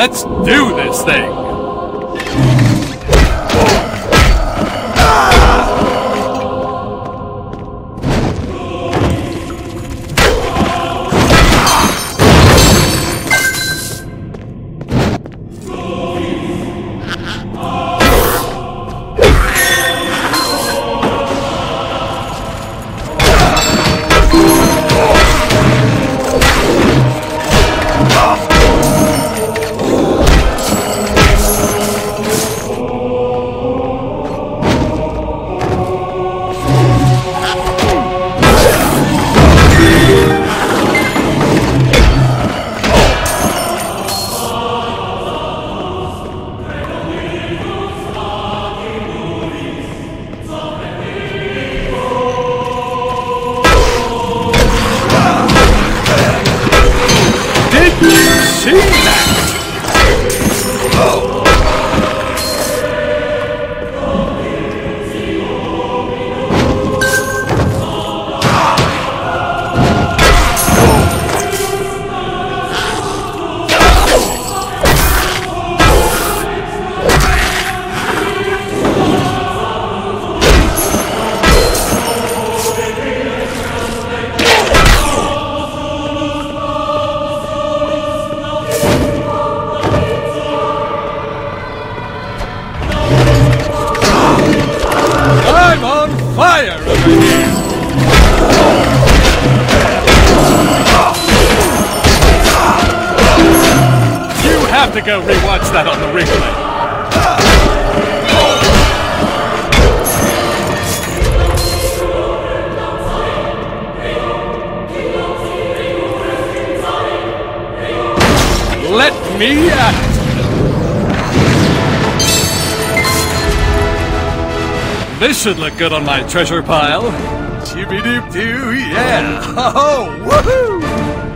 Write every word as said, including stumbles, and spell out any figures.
Let's do this thing! See that? I'm on fire over here! You have to go rewatch that on the replay. Let me at it! This should look good on my treasure pile. Chibi-doop-doo, yeah! Oh, woohoo!